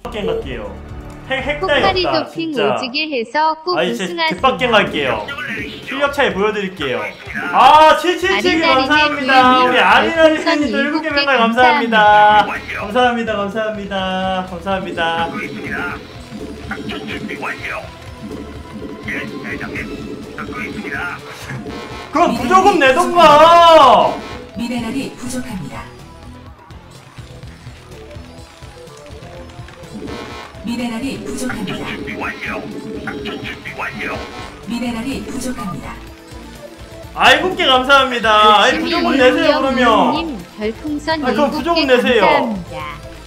갱 갈게요. 핵 포카리 따위없다 도핑 진짜. 오지게 해서 꼭 우승하세요. 개빡갱 갈게요. 실력 차이 보여드릴게요. 아 777개 감사합니다. 우리 아리나리 팬님 또 7개 맨날 감사합니다. 감사합니다. 감사합니다. 감사합니다. 그럼 부조금 내던가. 미네랄이 부족합니다. 미네랄이 부족합니다. 미네랄이 부족합니다. 아이 7개 감사합니다. 아이 부조금 내세요 그러면. 님 별풍선 아, 그럼 7개 부조금 내세요. 감사합니다.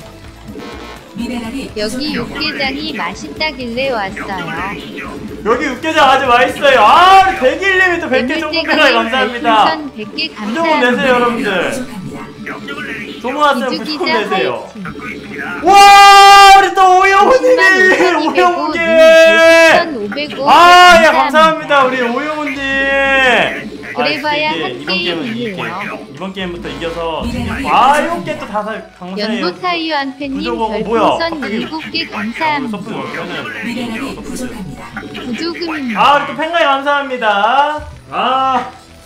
미네랄이 여기 부족합니다. 육개장이 맛있다길래 왔어요. 여기 육개장 아주 맛있어요. 아 우리 백일님이 또 100개 종목해서 감사합니다. 별풍선 100개 부조금 감사합니다. 내세요 여러분들. 부족합니다. 소문 왔으면 기주기자 부조금 내세요. 화이팅. 와 우리 또 50만 오영훈님이 5205 오영훈님. 님 505 아 예 감사합니다 우리 오영훈님. 그래봐야 아, 이제 한 이번 게임은 게임이에요. 이길게요. 이번 게임부터 이겨서 미네랄이 아 이번 게또 다섯 강사예요. 연보 타이완 팬님 부조금 뭐야? 별풍선 7개 감사합니다. 서프는 어쩌면 미네랄이 부족합니다. 부조금입니다. 아 우리 또 팬가이 감사합니다. 아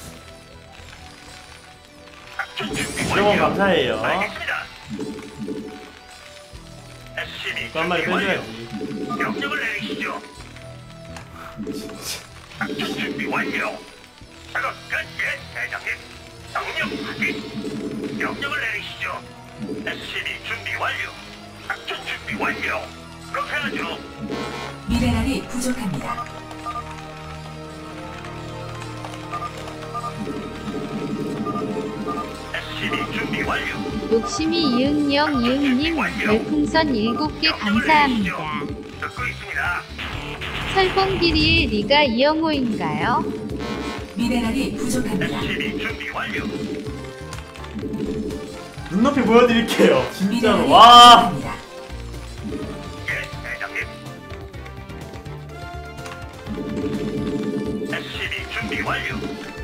부조금 감사해요. 또 한 마리 빼줘야지. 명령을 내리시죠. 작전 준비 완료. 작업 끝. 예, 대장님. 명령 확인. 명령을 내리시죠. SCB 준비 완료. 작전 준비 완료. 그렇게 하죠. 미네랄이 부족합니다. SCB 준비 완료. 욕심이 이응영 이응님 별풍선 7개 감사합니다. 듣고 있습니다. 설봉길이의 리가 이영호인가요? 미네랄이 부족합니다. SCB 준비 완료. 눈높이 보여드릴게요. 진짜로. 미네랄이 와. 부족합니다. 예, 대장님. SCB 준비 완료.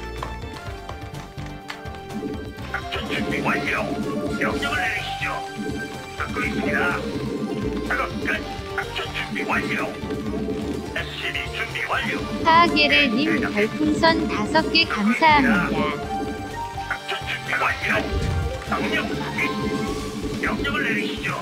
작전 준비 완료. 명령을 내리시죠. 듣고 있습니다. 작업 끝. 작전 준비 완료. SCB 준비 완료. 하하게레님 별풍선 5개 감사합니다. 작전 준비 완료. 명령 확인. 명령을 내리시죠.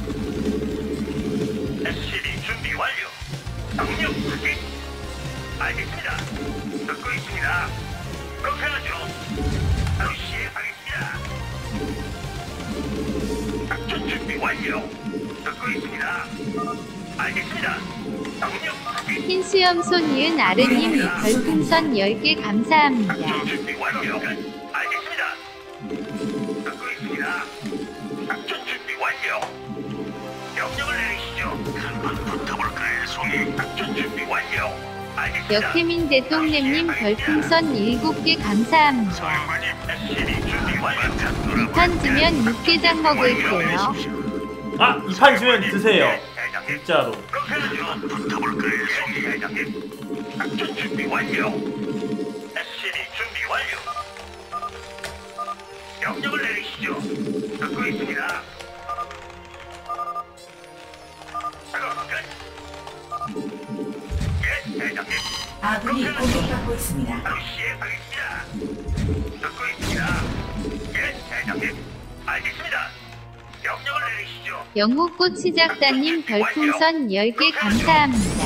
SCB 준비 완료. 명령 확인. 알겠습니다. 듣고 있습니다. 그렇게 하죠. 바로 시행하겠습니다. 작전 준비 완료. 듣고 있습니다. 알겠습니다. 명령 확인. 흰수염소 니은 아르님 별풍선 10개 감사합니다. 작전 준비 완료. 알겠습니다. 듣고 있습니다. 작전 준비 완료. 명령을 내리시죠. 한번 붙어볼까요, 송이? 작전 준비 완료. 알겠습니다. 역태민 대통령님 별풍선 7개 감사합니다. 사령관님, SCB 준비 완료. 2판 지면 육개장 먹을게요. 아 2판 주면 드세요. 대장님. 진짜로. 그렇게 하죠. 붙어볼까요, 송이? 대장님. 작전 준비 완료. SCB 준비 완료. 명령을 내리시죠. 듣고 있습니다. 작업 끝. 예, 대장님. 아군이 공격받고 있습니다. 바로 시행하겠습니다. 듣고 있습니다. 예, 대장님. 알겠습니다. 명령을 내리시죠. 영호꽃 시작자님 별풍선 10개 감사합니다.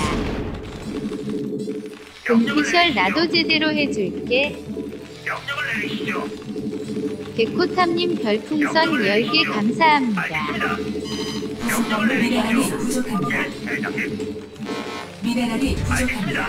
동피셜 나도 제대로 해줄게. 명령을 내리시죠. 개코탐님 별풍선 10개 감사합니다. 알겠습니다. 부속건물 미네랄이 부족합니다. 예, 대장님. 미네랄이 부족합니다. 알겠습니다.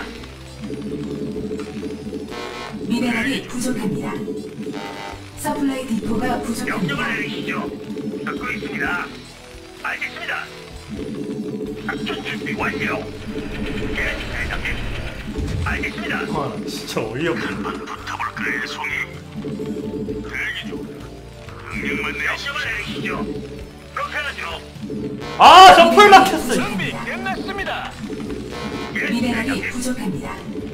미네랄이 부족합니다. 서플라이 디포가 명령을 부족합니다. 내리시죠. 듣고 있습니다. 알겠습니다. 작전 준비 완료. 예, 대장님. 알겠습니다. 와 진짜 어이없네. 한번 붙어볼까요, 송이? 대기 중. 명령만 내리시죠. 내리시죠. 그렇게 하죠. 아 저 풀 막혔어. 준비 끝났습니다. 예, 미네랄이 대장님. 부족합니다.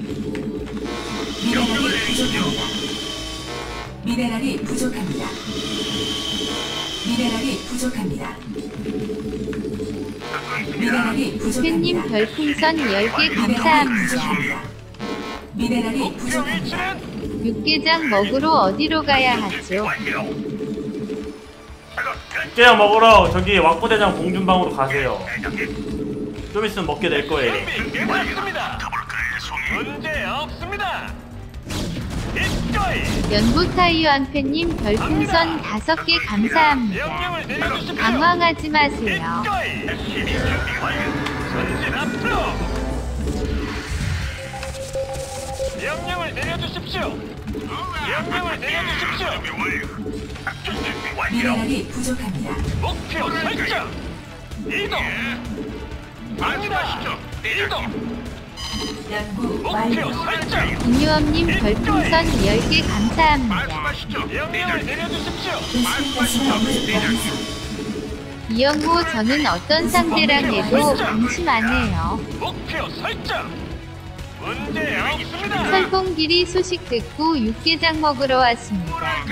명령을 미네랄이 내리시죠. 부족합니다. 미네랄이 부족합니다. 미네랄이 부족합니다. 미네랄이 팬님 부족합니다. 별풍선 10개 감사합니다. 미네랄이 목표 부족합니다. 위치는 육개장 먹으러 어디로 가야 하죠? 완료. 작업 끝. 깨야 먹으러 저기 왁부대장 공준방으로 가세요. 대장님. 좀 있으면 먹게 될 거예요. 준비 끝났습니다. 문제 없습니다. 이거이. 연보타이완 팬님 별풍선 5개 감사합니다. 명령을 내려주십시오. 당황하지 마세요. 이거이. SCB 준비 완료. 전진 앞으로. 명령을 내려주십시오. 명령을 내려주십시오. 작전 준비 완료. 미네랄이 부족합니다. 목표 설정. 이동. 말씀하시죠. 이동. 연구 목표 완료. 설정. 김유엄님 별풍선 10개 감사합니다. 말씀하시죠. 명령을 내려주십시오. 베스핀가스가 완성. 이영호 저는 어떤 상대랑 해도 방심하네요. 목표 설정. 문제 없습니다. 설봉길이 소식 듣고 육개장 먹으러 왔습니다.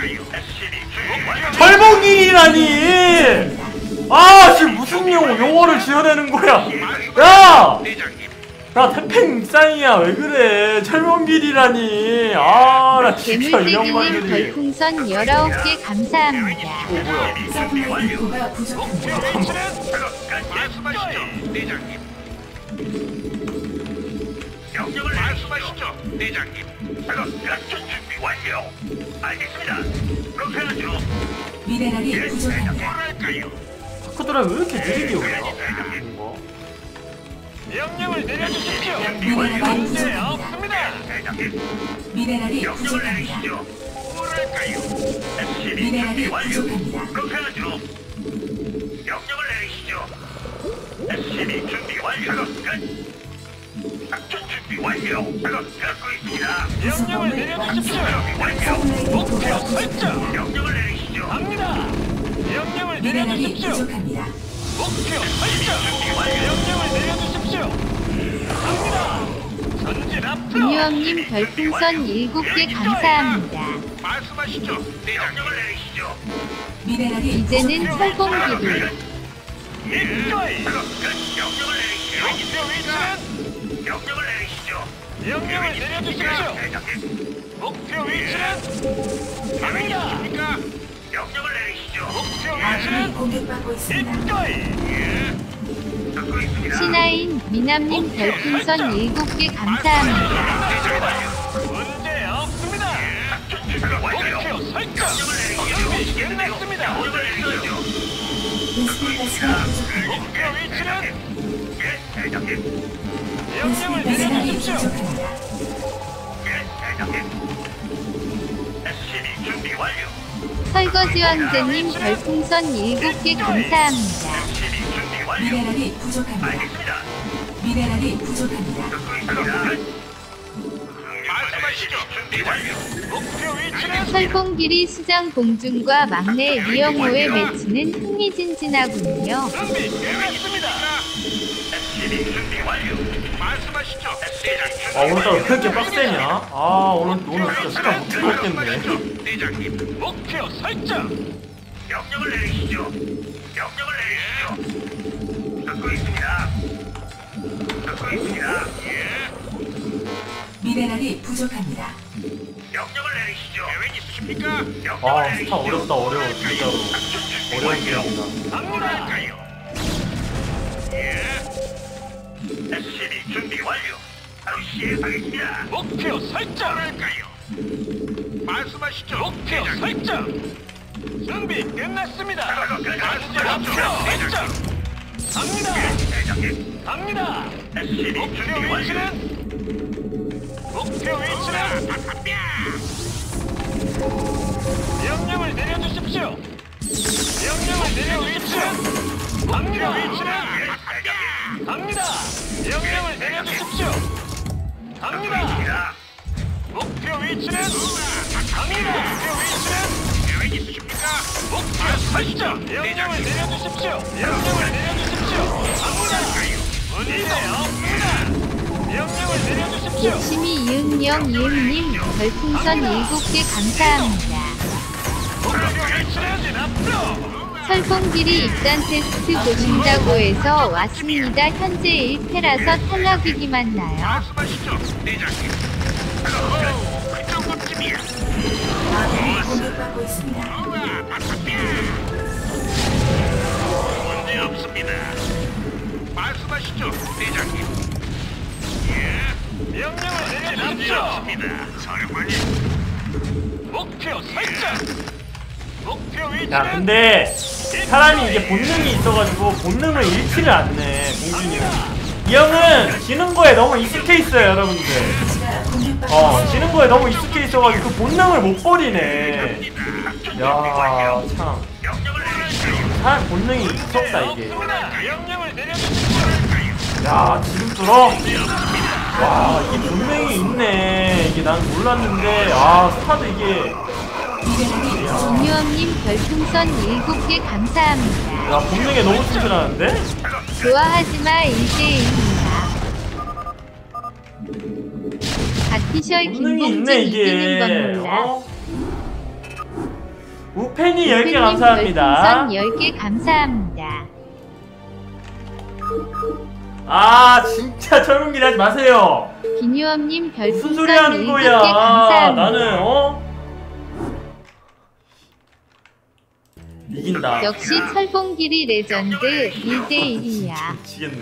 철봉길이라니! 아 지금 무슨 용어를 지어내는 거야? 야! 나 태평 쌍이야 왜 그래? 철봉길이라니. 아 나 진짜 이 괴물떼기님 양반들이. 별풍선 19개 감사합니다. 뭐야? 서플라이 디포가 부족합니다. 말씀하시죠, 대장님. 명령을 말씀하시죠, 대장님. 작전 준비 완료. 알겠습니다. 그렇게 하죠. 미네랄이 예, 부족합니다. 뭐랄까요? 그들아 왜 이렇게 느리게 오냐? 뭐? 명령을 내려주십시오. 미네랄이 문제 부족합니다. 없습니다. 대장님. 미네랄이 명령을 부족합니다. 내리시죠. 뭐랄까요? SCB 미네랄이 준비 완료. 부족합니다. 그렇게 하죠. 명령을 내리시죠. SCB 준비 완료. 끝. 작전 준비 완료. 작업 듣고 있습니다. 명령을 내려주십시오. 서플라이 목표 디포가 설정. 부족합니다. 명령을 내리시죠. 갑니다. 명령을 미네랄이 내려주십시오. 부족합니다. 목표 설정. 명령을 내려주십시오. 갑니다. 전진 앞으로. 김유엄님 별풍선 7개 감사합니다. 말씀하시죠. 명령을 내리시죠. 미네랄이 이제는 철봉길이. 이거이. 명령을 내리시죠. 목표 위치는 명령을 내리시죠. 명령을 내려주십시오. 대장님. 목표 위치는 갑니다. 명령을 내리시죠. 목표 아군이 위치는 공격받고 있습니다. 이거이. 예. 듣고 있습니다. 신하인 미남님 별풍선 7개 감사합니다. 문제 없습니다. 목표 설정. 준비 끝났습니다. 베스핀가스가 부족합니다. 목표 위치는 예, 대장님. 명령을 베스핀가스가 내려주십시오. 부족합니다. 예, 대장님. SCB 준비 완료. 설거지 왕자님 별풍선 7개 감사합니다. SCB 준비 완료. 미네랄이 부족합니다. 알겠습니다. 미네랄이 부족합니다. 듣고 있습니다. 말씀하시죠. 준비 완료. 목표 위치는 설봉길이 수장 봉준과 막내 이영호의 매치는 흥미진진하군요. 준비 끝났습니다. SCB 준비 완료. 말씀하시죠. 아 오늘따라 왜 이렇게 빡세냐? 아 오늘 진짜 시간 못 먹겠네. 대장님. 목표 설정. 명령을 내리시죠. 명령을 내리시죠. 듣고 있습니다. 듣고 있습니다. 예. 미네랄이 부족합니다. 명령을 내리시죠. 계획 있으십니까? 아 스타 어렵다 어려워 진짜로. 어려운 게임이다. 뭐랄까요? 예. SCB 준비 완료. 바로 시행하겠습니다. 목표 설정. 뭐랄까요? 말씀하시죠. 목표 설정. 준비 끝났습니다. 말씀하시죠. 설정. 갑니다. 대장님. 갑니다. SCB 준비 완료. 목표 위치는 명령을 내려주십시오. 명령을 내려주십시오. 목표 위치는 갑니다. 명령을 내려주십시오. 갑니다. 목표 위치는 갑니다. 목표 위치는 계획 있으십니까? 목표 설정. 명령을 내려주십시오. 명령을 내려주십시오. 갑니다. 문제 없습니다. 명령을 내려주십시오. 욕심이 이응령 이응님 별풍선 7개 감사합니다. 목표 위치는 앞으로. 철봉길이 입단 테스트 보신다고 해서 왔습니다. 현재 1패라서 탈락이기만 나요. 말씀하시죠, 대장님. 그 정도쯤이야. 아군이 공격받고 있습니다. 문제 없습니다. 말씀하시죠, 대장님. 예, 명령을 내려주십시오. 사령관님. 목표 설정. 목표 위치는. 야 근데 사람이 이게 본능이 있어가지고 본능을 잃지를 않네 공준이 형. 이 형은 지는 거에 너무 익숙해 있어요 여러분들. 기지가 공격받고 지는 거에 너무 익숙해 있어가지고 그 본능을 못 버리네. 야 참 명령을 내려주십시오. 사람 본능이 무섭다 이게. 명령을 내려주십시오. 야 지금 들어. 와 이게 본능이 있네. 이게 난 몰랐는데 스타드 이게. 김유엄님 별풍선 7개 감사합니다. 야 본능에 너무 튼튼하는데? 좋아하지마 1대1입니다. 갓피셜 본능이 김봉준 있네 이기는 건 이게. 몰라. 우펜이 10개 우펜님 감사합니다. 별풍선 10개 감사합니다. 진짜 철분기리 하지 마세요. 김유엄님 무슨 별풍선 소리 하는 7개 거야. 감사합니다. 나는 이긴다. 역시 철봉길이 레전드 1대1이야. 미치겠네.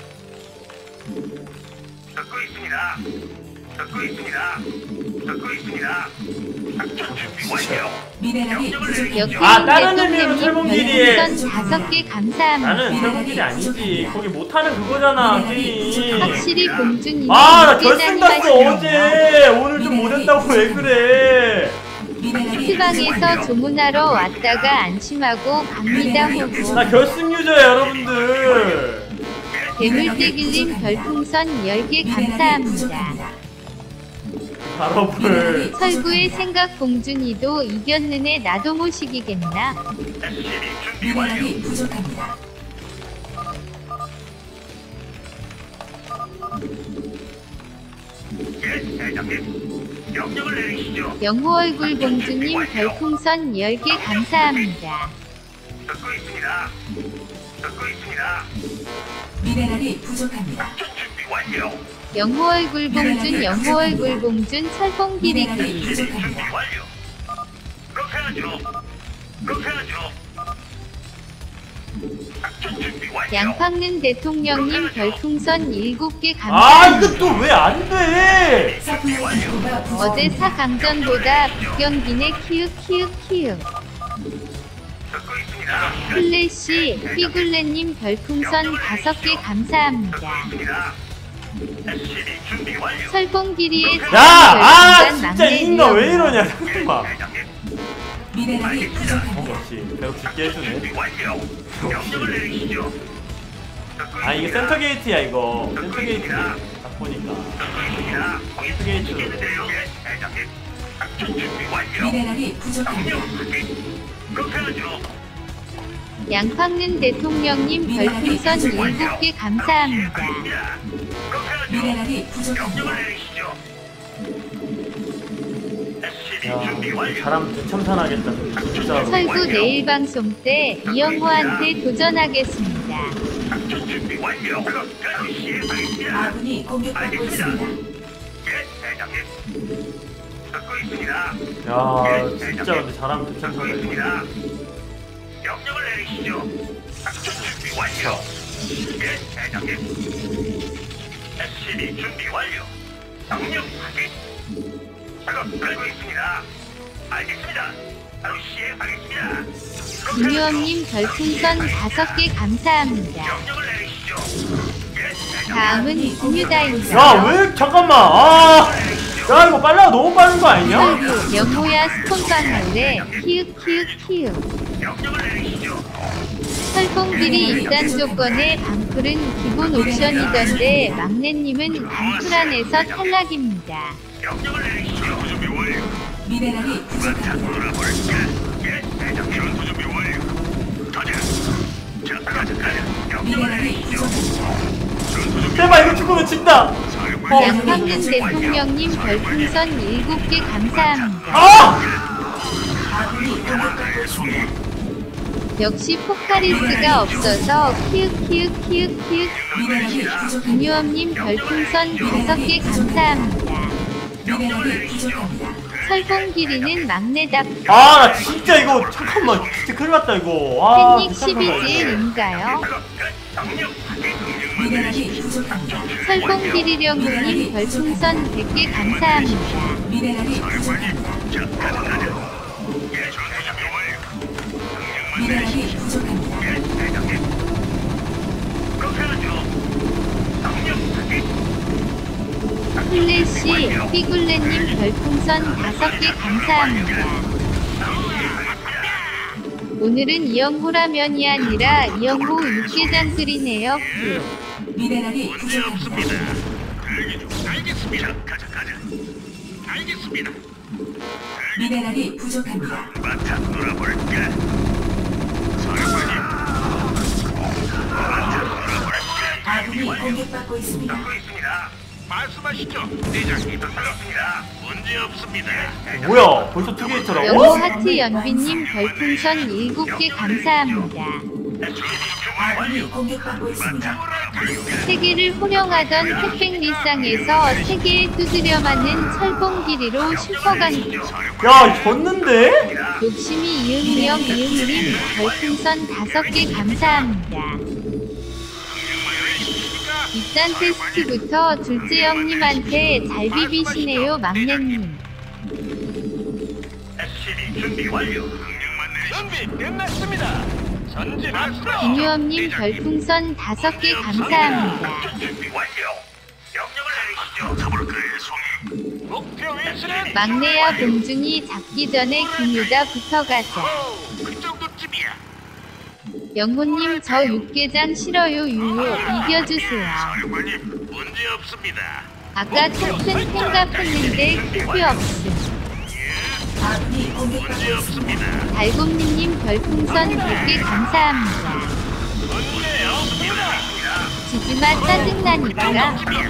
듣고 있습니다. 듣고 있습니다. 듣고 있습니다. 작전 준비 완료. 미네랄이 부족합니다. 역시 다른 의미로 대통령님 철봉길이에. 별풍선 5개 감사합니다. 나는 철분기리 아니지. 거기 못하는 그거잖아 게임. 확실히 공주님이 나 무게 결승 갔어 다니시네요. 어제. 오늘 좀 못했다고 왜 그래. 스방에서 조문하러 왔다가 안심하고 갑니다 호구. 나 결승 유저야 여러분들. 괴물떼기님 별풍선 10개 감사합니다. 발업을. 설구의 생각 공준이도 이겼느네 나도 못 이기겠나? SCB 준비 완료. 미네랄이 부족합니다. 예, 대장님. 명령을 내리시죠. 영호 얼굴 공주님 별풍선 10개 감사합니다. 듣고 있습니다. 듣고 있습니다. 미네랄이 부족합니다. 작전 준비 완료. 영호 얼굴 봉준 영호 얼굴 봉준 철봉기리기. SCB 준비 완료. 그렇게 하죠. 그렇게 하죠. 작전 준비 완료. 양팡는 대통령님 별풍선 7개 감사합니다. 이거 또 왜 안 돼? 서플라이 디포가 부족합니다. 어제 4강전보다 북경기네 키읔키읔키읔. 듣고 있습니다. 플래시 휘굴레님 별풍선 5개 감사합니다. 듣고 있습니다. SCB 준비 완료. 설봉기리의 진짜 이 인간 왜 이러냐 잠깐만. 대장님. 미네랄이 부족합니다. 역시 배우 쉽게 준비 해주네. 완료. 명령을 내리시죠. 듣고 이게 있습니다. 센터 게이트야 이거. 센터 게이트 딱 보니까. 듣고 있습니다. 게이트. 예, 대장님. 작전 준비 완료. 미네랄이 부족합니다. 명령 확인. 그렇게 하죠. 양팡는 대통령님 별풍선 7개 감사합니다. 그렇게 하죠. 미네랄이 부족합니다. 명령을 내리시죠. SCB 야 준비 완료. 사람 대참산하겠다 진짜로. 설구 내일 방송 때 이영호한테 도전하겠습니다. 작전 준비 완료. 그럼 시행하겠습니다. 아군이 공격받고 있습니다. 예, 대장님. 듣고 있습니다. 야 진짜 근데 사람 듣고 대참산하겠다. 있습니다. 명령을 내리시죠. 작전 준비 완료. 예, 대장님. SCB 준비 완료. 명령 확인. 작업 들고 있습니다. 알겠습니다. 바로 시행하겠습니다. 김유엄님 별풍선 5개 감사합니다. 명령을 내리시죠. 예, 대장님. 다음은 김유다입니다. 야 왜 잠깐만. 야 이거 빨라 너무 빠른 거 아니냐? 설구 영호야 스폰빵 할래 키읔키읔키읔. 명령을 내리시죠. 설봉길이 일단 조건에 방풀은 기본 옵션이던데 막내님은 방풀 안에서 탈락입니다. 명령을 내리시죠. 준비 완료. 미네랄이 부족합니다. 놀아볼까? 예, 대장님. 전투 준비 완료. 가자. 자, 가자. 명령을 미네랄이 내리시죠. 부족합니다. 제발 이거 죽으면 진다. 양팡는 대통령님 별풍선 7개 감사합니다. 아군이 공격받고 있습니다. 역시 포카리스가 없어서 키읔키읔키읔키읔. 미네랄이 부족합니다. 김유엄님 별풍선 5개 감사합니다. 미네랄이 부족합니다. 철봉길이는 막내답. 아, 나 진짜 이거 잠깐만, 진짜 큰일 났다 이거. 팬닉 12지인가요? 미네랄이 부족합니다. 철봉길이령님 별풍선 100개 감사합니다. 미네랄이 부족합니다. 미네랄이 부족합니다. 플래시 피굴레님 별풍선 5개 감사합니다. 오늘은 이영호라면이 아니라 이영호 육개장 끓이네요. 미네랄이 부족합니다. 알겠습니다. 가자. 알겠습니다. 미네랄이 부족합니다. 바탕 놀아볼까? 사령관님. 바탕 놀아볼까? 아군이 공격받고 있습니다. 듣고 있습니다. 말씀하시죠. 대장님 반갑습니다. 문제 없습니다. 뭐야, 벌써 투게이트라고? 영호 하트 연비님 별풍선 7개 감사합니다. 아군이 공격받고 있습니다. 세계를 호령하던 햇백리쌍에서 세계에 두드려 맞는 철봉길이로 슈퍼강조. 야, 졌는데? 욕심이 이응령 이응님 별풍선 5개 감사합니다. 입단 테스트부터 둘째 형님한테 잘 비비시네요 막내님. SCB 준비 완료. 명령만 내리십시오. 준비 끝났습니다. 전진 앞으로. 김유엄님 별풍선 5개 감사합니다. 준비 완료. 명령을 내리시죠. 가볼까요, 송이? 목표 위치는 막내야 봉준이 잡기 전에 김유다 붙어가자. 그 정도쯤이야. 영호님 저 육개장 싫어요 유효 이겨주세요. 사령관님 문제 없습니다. 아까 탱큰 생각했는데 크피 없음. 아군이 공격받고 문제 있습니다. 없습니다. 달곰님님 별풍선 100개 감사합니다. 문제 없습니다. 지지마 짜증나니까.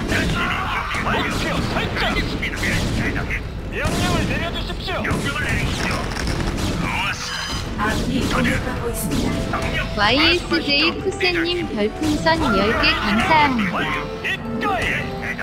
목표 설정했습니다. 명령을 내려주십시오. 명령을 내리시죠. 좋았어. 아군이 공격받고 있습니다. YSJ 쿠세님 별풍선 10개 감사합니다. 이거에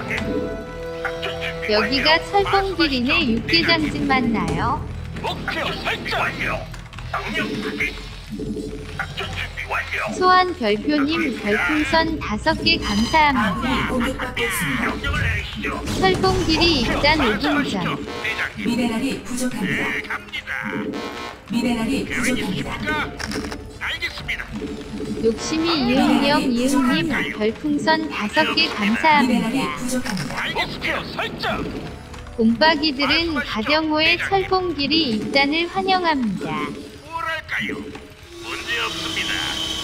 여기가 철봉길이네 육개장집 맞나요? 목표 설정 완료. 명령 확인. 작전 준비 완료. 소환 별표님 별풍선 5개 감사합니다. 아군이 공격받고 있습니다. 명령을 내리시죠. 철봉길이 입단 5분 전. 대장님. 미네랄이 부족합니다. 네, 갑니다. 미네랄이 계획 부족합니다. 있으십니까? 알겠습니다. 욕심이 이응령 이응님 별풍선 5개 미네랄이 감사합니다. 부족합니다. 목표 설정. 공박이들은 가정호의 철봉길이 입단을 환영합니다. 뭐랄까요? 문제 없습니다.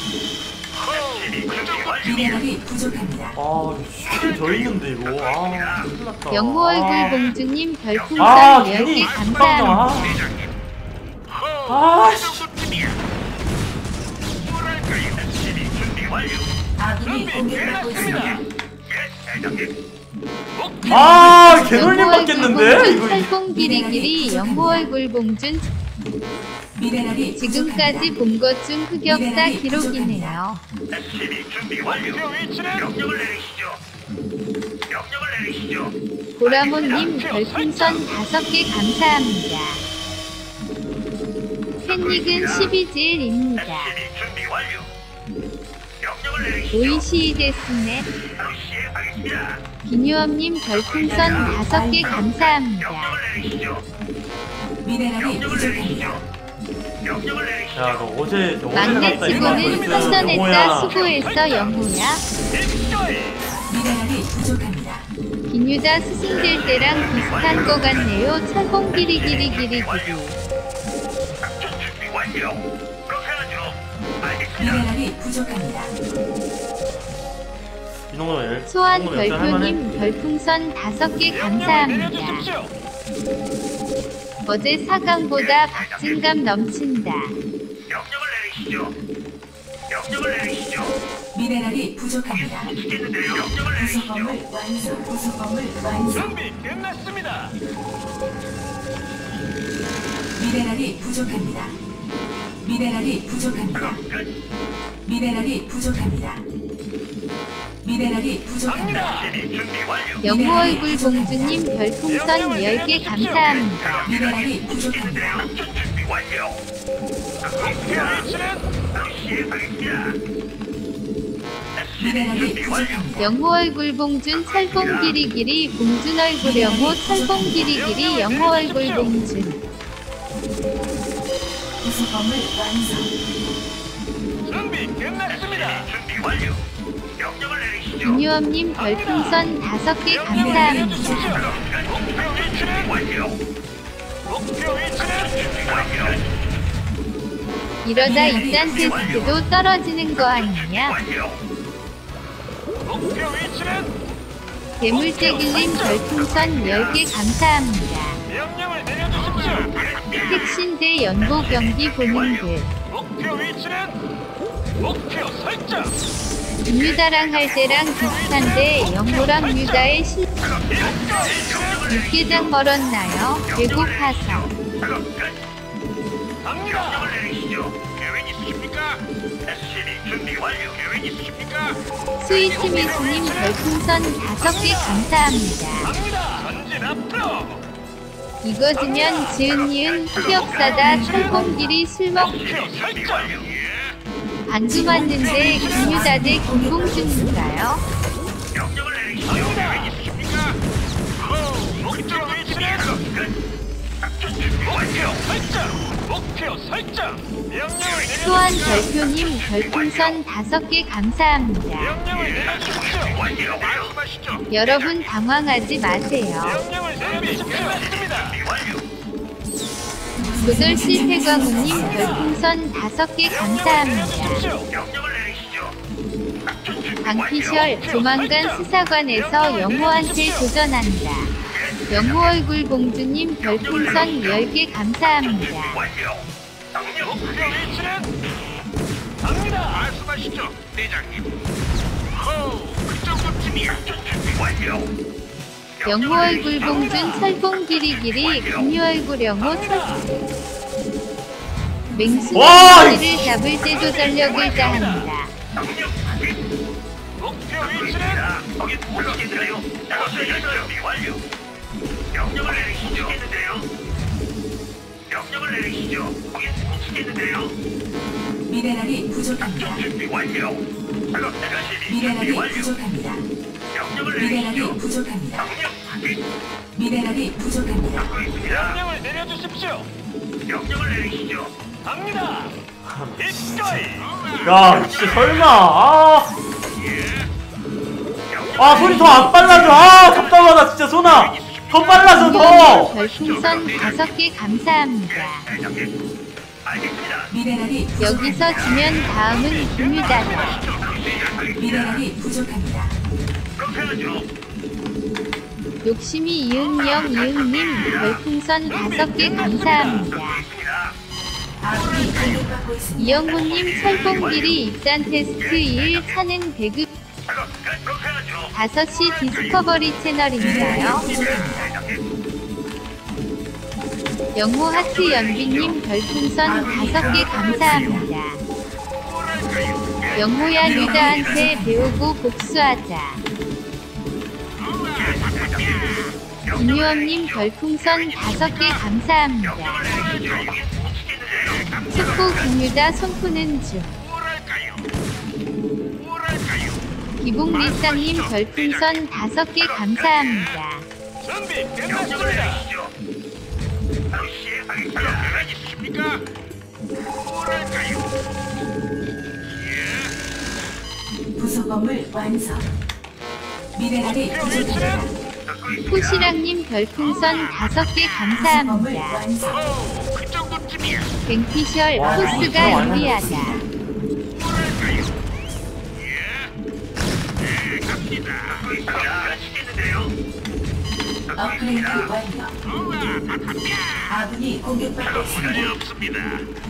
그 정도 미네랄이 부족합니다. 아, 스킬 더 있는데 이거. 아, 큰일 났다. 영호 얼굴 봉주님 별풍선 아, 10개 괜히 감사합니다. 대장님. 아, 그 정도쯤이야. 뭐랄까요? SCB 준비 완료. 아군이 공격받고 있습니다. 예, 대장님. 목표 아, 영호 개놀림 얼굴 받겠는데? 봉준 이거. 철봉길이길이 영호 얼굴 봉준 미네랄이 지금까지 본 것 중 흑역사 기록이네요. SCB 준비 완료. 명령을 내리시죠. 명령을 내리시죠. 보라모님 별풍선 5개 감사합니다. 팬닉은 12지일입니다. SCB 준비 완료. 명령을 내리시죠. 오이시이 데스네. 바로 시행하겠습니다. 비뉴엄님 별풍선 5개 감사합니다. 명령을 내리시죠. 미네랄이 명령을 부족합니다. 내리시죠. 명령을 내리시죠. 야, 너 어제 막내 갔다 치고는 이거 선전했다 수고했어 영호야. 미네랄이 부족합니다. 비뉴다 스승될 때랑 비슷한 거 같네요. 철봉기리기리기리기리. 작전 준비 완료. 그렇게 하죠. 알겠습니다. 미네랄이 부족합니다. 소환 별표님 별풍선 5개 감사합니다. 어제 4강보다 박진감 넘친다. 명령을 내리시죠. 명령을 내리시죠. 미네랄이 부족합니다. 시키는데요. 명령을 내리시죠. 구성범을 완성. 구성범을 완성. 준비 끝났습니다. 미네랄이 부족합니다. 미네랄이 부족합니다. 작업 끝. 미네랄이 부족합니다. 미네랄이 부족합니다. SCB 준비 완료. 영호 얼굴 공주님 별풍선 10개 감사합니다. 미네랄이 부족합니다. 작전 준비 완료. 듣고 있습니다. 바로 시행하겠습니다. 미네랄이 준비 완료. 부족합니다. 영호 얼굴 봉준 철봉 기리기리 봉준 얼굴 영호 철봉 기리기리 영호 얼굴 봉준. 부속범을 완성. 준비 끝났습니다. 준비 완료. 명령을 내리시죠. 김유엄님 별풍선 5개 감사합니다. 목표 위치는 완료. 목표 위치는 준비 완료. 이러다 입단 테스트도 떨어지는 거 아니냐? 완료. 목표 위치는 괴물떼길님 별풍선 10개 감사합니다. 명령을 내려주십시오. 택신대 연보 경기 보는 듯. 목표 위치는 목표 설정. 김유다랑 할 때랑 비슷한데 영호랑 유다의 실 육개장 멀었나요? 배고파서. 작업 끝. 명령을 내리시죠. 계획 있으십니까? SCB 준비 완료. 계획 있으십니까? 스위트미스님 별풍선 5개 감사합니다. 갑니다. 전진 앞으로. 이거지면 지은이은 흑역사다 철봉길이 술먹 목표 설정. 완료. 반주 맞는데 김유다 대 김봉준인가요? 명령을 내리시죠. 계획 있으십니까? 목표 위치는 작전 준비 완료. 설정. 목표 설정. 명령을 또한 내려주십시오. 별표님 별풍선 5개 감사합니다. 명령을 내려주십시오. 완료. 말씀하시죠. 여러분 당황하지 마세요. 명령을 내려주십시오. 완료. 조절실 태광우님 별풍선 5개 감사합니다. 명령을 내리시죠. 작전 준비 강피셜 조만간 수사관에서 영호한테 도전한다. 영호 얼굴 공주님 별풍선 10개 감사합니다. 완료. 명령. 목표 위치는 갑니다. 말씀하시죠, 대장님. 그 정도쯤이야. 작전 준비 완료. 영호 얼굴 봉준 철봉 기리기리 금유 얼굴 영호 철 맹수를 잡을 때도 전력을 다합니다. 명령 확인. 목표 위치는 거기 보시겠는데요. 준비 완료. 명령을 내리시죠. 명령을 내리시죠. 거기 보시겠는데요. 미네랄이 부족합니다. 준비 완료. 작업 준비 미네랄이 완료. 부족합니다. 명령을 미네랄이 내리시죠. 부족합니다. 명령 확인. 미네랄이 부족합니다. 듣고 있습니다. 명령을 내려주십시오. 명령을 내리시죠. 갑니다. 이거이. 야 진짜 설마 손이 더 안 빨라져. 답답하다 진짜. 손아 더 빨라져 더. 별풍선 5개 감사합니다. 대장님. 알겠습니다. 미네랄이 여기서 지면 다음은 김유다다. 미네랄이 부족합니다. 그렇게 하죠. 욕심이 이응영 이응님 별풍선 5개 감사합니다. 있습니다. 아군이 공격받고 있습니다. 이영호님 철봉길이 입단 테스트 2일 차는 배급 작업 끝. 그렇게 하죠. 5시 디스커버리 채널인가요? 대장님. 영호 하트 연비님 별풍선 5개 감사합니다. 영호야 유다한테 배우고 복수하자. 김유엄님 별풍선 5개 감사합니다. 축구 김유다 손푸는 중. 기봉리쌍님 별풍선 5개 감사합니다. 준비 끝났습니다. 바로 시행하겠습니다. 있으십니까? 뭐랄까요? 부속범을 완성. 미네랄이 부족합니다. 듣고 있습니다. 호시락님 별풍선 5개 부속범을 감사합니다. 완성. 그 정도쯤이야. 뱅피셜 와, 포스가 완전 유리하다. 뭐랄까요? 네, 갑니다. 듣고 있습니다. 시겠는데요? 업그레이드 완료. 아군이 공격받고 있습니다. 문제 없습니다.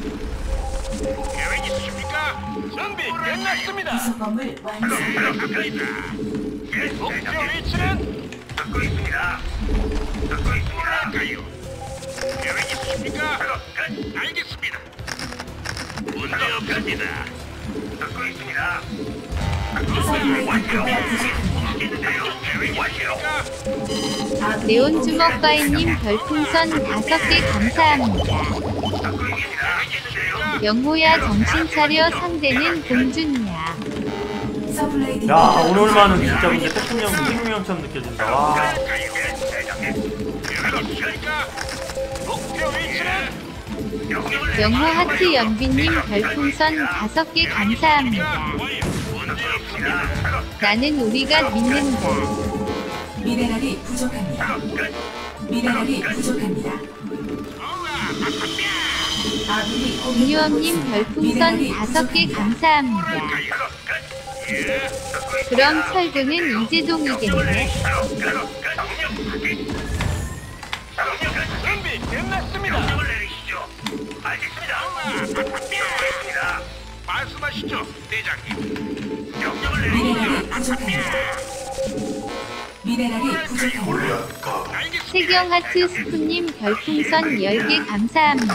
계획 있으십니까? 준비 끝났습니다. 부속범을 완성. 가까이다. 목표 위치는 듣고 있습니다. 듣고 있습니다. 계획 있으십니까? 끝. 알겠습니다. 없습니다. 듣고 있습니다. 작전 준비 서플라이 완료. 디포가 부족합니다. 있는데요. 계획 완료. 아군이 네온 공격받고 주먹바이님 있습니다. 별풍선 5개 감사합니다. 듣고 있습니다. 있는데요. 영호야 정신 차려 상대는 공주냐. 서플라이 야 디포가 오늘만은 진짜 근데 태풍형처럼 느껴진다. 와. 영호 하트 연비님 별풍선 5개 감사합니다. 나는 우리가 믿는다. 미네랄이 부족합니다. 미네랄이 부족합니다. 아군이 김유엄님 별풍선 5개 감사합니다. 그럼 철도는 이재동이겠네. 준비 끝났습니다. 명령을 내리시죠. 알겠습니다. 말씀하시죠, 대장님. 명령을 미네랄이 내리시죠. 부족합니다. 미네랄이 부족합니다. 알겠습니다. 세경 하트 스프님 별풍선 10개 감사합니다.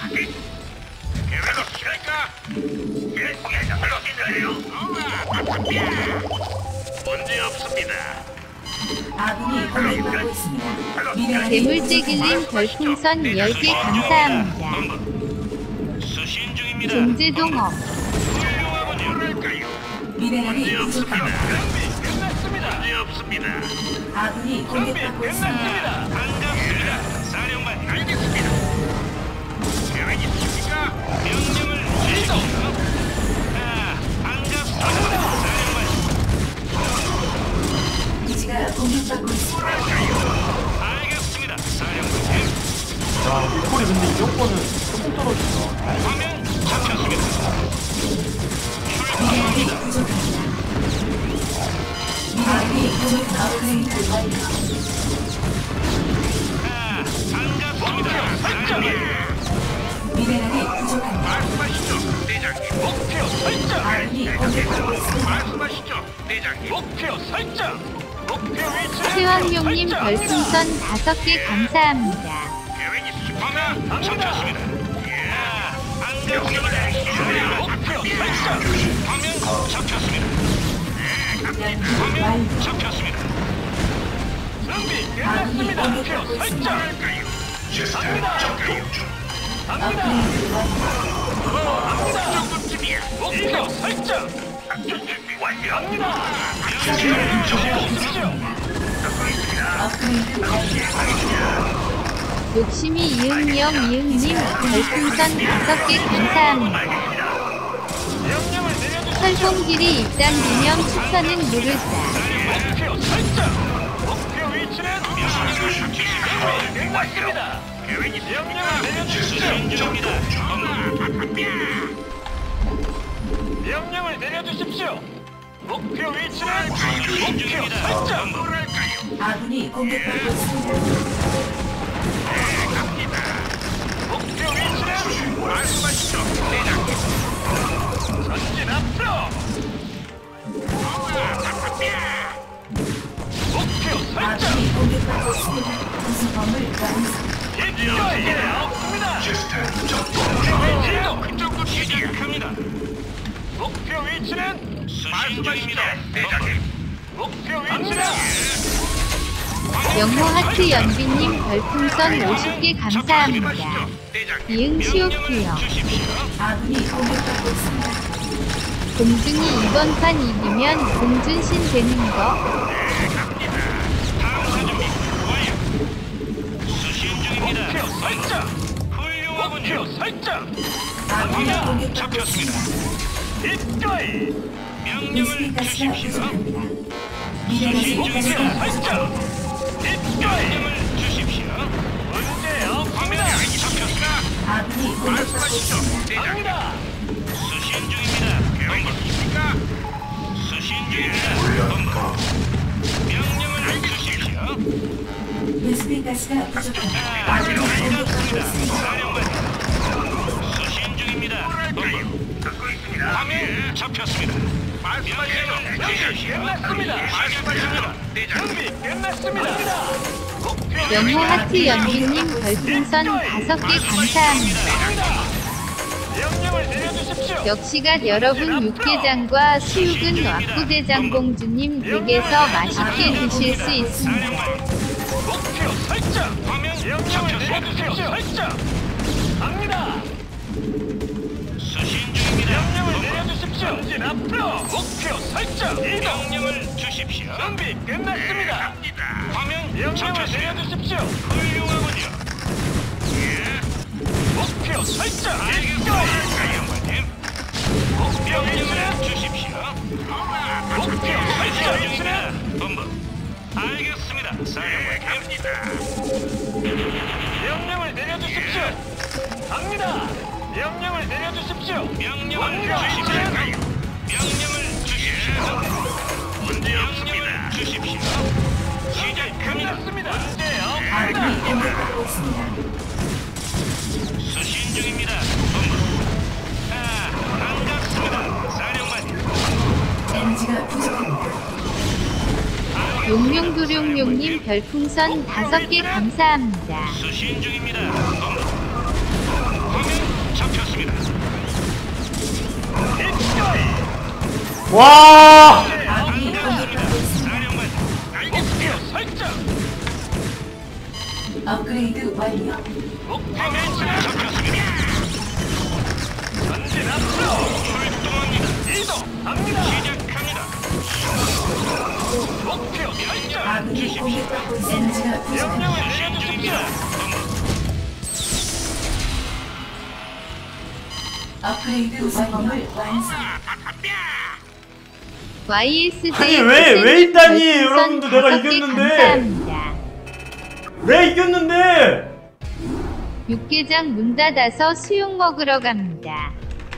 계획 없으실까? 예, 대장님. 문제 없습니다. 아군이 공격받고 있습니다. 미네랄이 대물재길님 별풍선 10개 감사합니다. 수신 중입니다. 존재동업 훌륭하군요. 뭐랄까요? 미네랄이 문제 없습니다. 부족합니다. 끝났습니다. 문제 없습니다. 아군이 공격받고 있습니다. 반갑습니다. 사령관 알겠습니다. 계획 있습니까? 명령을 주시죠. 반갑습니다. 사령관 기지가 공격받고 있습니다. 알겠습니다. 사령관 야 빅콜이 근데 이런 거는 조금 떨어진다. 화면 잡혔습니다. 미네랄이 부족합니다. 미네랄이 부족한 업그레이드 완료. 반갑습니다. 사령관 미네랄이 부족합니다. 말씀하시죠, 대장님. 목표 설정. 아군이 공격받고 있습니다. 말씀하시죠, 대장님. 목표 설정. 목표 위치. 최왕용님 별풍선 5개 감사합니다. 계획 있으시면 잡혔습니다. 예. 반갑습니다. 목표 설정. 화면 잡혔습니다. 연구 완료. 잡혔습니다. 준비 아군이 끝났습니다. 공격받고 목표 있습니다. 설정. 갑니다. 업그레이드 완료. 정도쯤이야. 목표 설정. 작전 준비 완료. 서플라이 디포가 부족합니다. 업그레이드 완료. 욕심이 이응영 이응님 별풍선 5개 감사합니다. 명령을 내려주십시오. 설봉길이 입단 기념 추천은 누르자. 목표 설정. 목표 위치는 끝났습니다. 계획이 명령을 내려주십시오. 명령을 내려주십시오. 목표 위치는 목표 설정. 뭐랄까요? 아군이 공격받고 있습니다. 목표 위치는 말씀하시죠, 대장님. 전진 앞으로. 목표 설정. 아군이 공격받고 있습니다. 구성범을 완성. 기꺼이 없습니다. 위치도 그쪽으로 시작합니다. 목표 위치는 말씀하시죠, 대장님. 목표 위치는 영호 하트 연비님 별풍선 50개 감사합니다. 이응 시오피요. 아군이 공격받고 있습니다. 공준이 이번 판 이기면 공준신 되는 거. 수신 중입니다. 목표 설정. 훌륭하군요. 목표 설정. 아군이 공격받고 잡혔습니다. 있습니다. 기꺼이 명령을 베스핀가스가 주십시오. 부족합니다. 미네랄이 목표 가스가 설정. 부족합니다. 명령을 주십시오. 문제 없습니다. 잡혔습니다. 아군이 공격받고 말씀하시죠, 있습니다. 대장님. 수신 중입니다. 계획 있습니까? 수신 중입니다. 명령을 주십시오. 베스핀가스가 부족합니다. 아군이 공격받고 있습니다. 사령관. 수신 중입니다. 듣고 있습니다. 화면 잡혔습니다. 말씀하시죠. 준비 끝났습니다. 말씀하시죠. 준비 끝났습니다. 목표 영호 하트 연비님 별풍선 5개 감사합니다. 명령을 내려주십시오. 역시갓 여러분 육개장과 수육은 왁구대장공주님 댁에서 맛있게 드실 수 있습니다. 목표 설정. 화면 명령을 내려주십시오. 설정. 갑니다. 수신 중입니다. 명령을 내려주십시오. 전진 앞으로. 목표 설정. 명령을 주십시오. 준비 끝났습니다. 갑니다. 화면 명령을 내려주십시오. 훌륭하군요. 예. 목표 설정. 사령관님. 명령을 주십시오. 목표 설정 중입니다. 본부. 알겠습니다. 사령관님. 명령을 내려주십시오. 갑니다. 명령을 내려주십시오. 명령을 주십시오. 명령을 주십시오. 문제 없습니다. 주십시오. 시작합니다. 문제 아군이 없습니다. 공격받고 있습니다. 수신 중입니다. 본부. 반갑습니다. 사령관님. 에너지가 부족합니다. 용용도룡용님 별풍선 5개 감사합니다. 수신 중입니다. 본부. 화면 잡혔습니다. 와! 아군이 공격받고 있습니다. 사령관님. 알겠습니다. 설정. 업그레이드 완료. 화면 잡혔습니다. 전진 앞으로 출동합니다. 이동 갑니다. 시작합니다. 목표 설정. 아군이 주십시오. 공격받고 있습니다. 에너지가 부족합니다. 명령을 내려주십시오. 업그레이드 완료를 완성. YSJ 아니, 왜 있다니, 여러분들. 내가 이겼는데. 감사합니다. 왜 이겼는데? 육개장 문 닫아서 수육 먹으러 갑니다.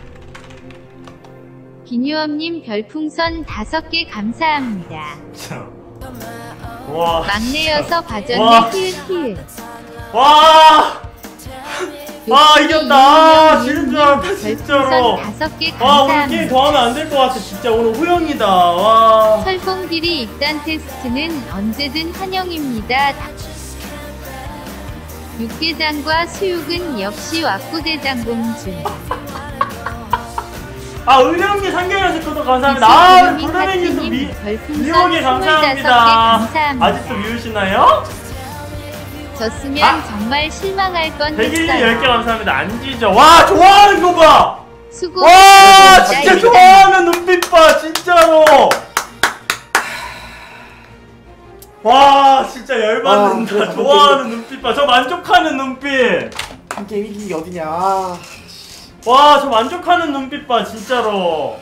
기뉴엄님 별풍선 5개 감사합니다. 참. 와. 막내여서 와. 봐줬네 히읗히읗. 와! 아, 이겼다. 아, 지는 줄 알았다, 진짜로. 별풍선 5개 와, 오늘 게임 감사합니다. 더 하면 안 될 것 같아. 진짜 오늘 후영이다. 와. 설봉비리 입단 테스트는 언제든 환영입니다. 육개장과 수육은 역시 왁구대장공주. 아, 의령님 상경에서 구독 감사합니다. 아, 불러맨님도 별풍선 미호게 25개 감사합니다. 감사합니다. 아직도 미우시나요? 졌으면 정말 실망할 101님 10개 뻔했어요. 감사합니다. 안 지죠. 와, 좋아하는 거 봐! 수고. 와, 진짜 좋아하는 눈빛 봐, 진짜로! 와, 진짜 열받는다. 좋아하는 눈빛 봐. 저 만족하는 눈빛. 한 게임 이긴 게 어디냐. 아, 와, 저 만족하는 눈빛 봐, 진짜로.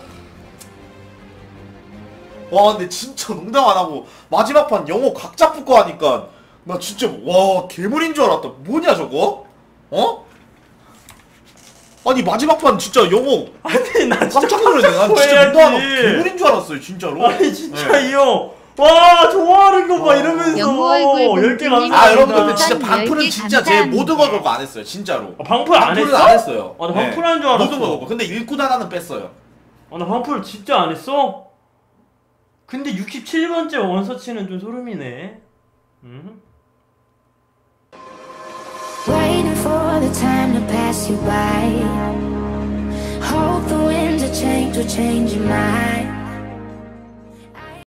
와 근데 진짜 농담 안 하고 마지막 판 영어 각자 붙고 하니까 나 진짜 와 괴물인 줄 알았다. 뭐냐 저거? 어? 아니 마지막 판 진짜 영어 아니, 나 진짜 깜짝 놀랐네. 난 진짜 해야지. 농담 안 하고 괴물인 줄 알았어요 진짜로. 아니, 진짜 네. 이 형. 와, 좋아하는 거 봐, 이러면서. 영어 얼굴 10개 본인이 감사합니다. 아 여러분들 근데 진짜 일단 방풀은 10개 진짜 제 감사합니다. 모든 걸 걸고 안 했어요 진짜로. 방풀 안 방풀은 했어? 안 했어요. 아, 나 방풀 하는 줄 알았어. 모든 걸 걸고. 근데 일꾼 하나는 뺐어요. 나 방풀 진짜 안 했어? 근데 67번째 원서치는 좀 소름이네. Waiting for the time to pass you by. Hope the winds of change will change your mind.